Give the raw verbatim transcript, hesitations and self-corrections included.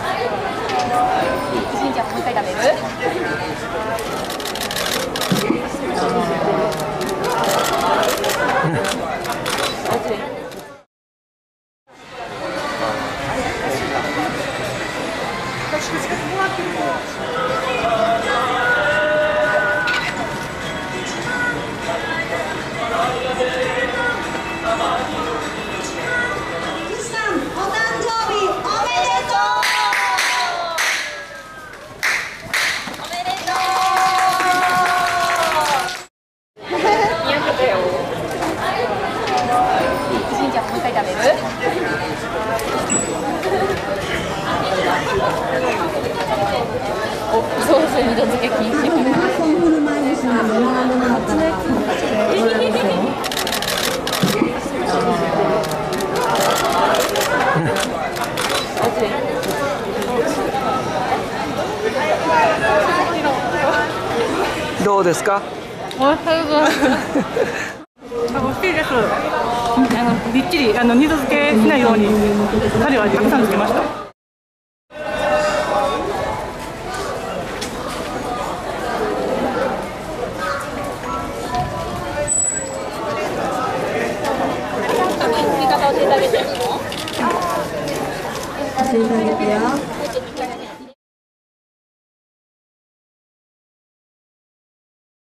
しんちゃんもう一回食べる？お、ソース二度漬け禁止。 どうですか？ おいしいです。美味しいです。あのびっちりあの二度漬けしないようにタレはたくさんつけました。 作り方教えてあげてるの？ 教えてあげてよ。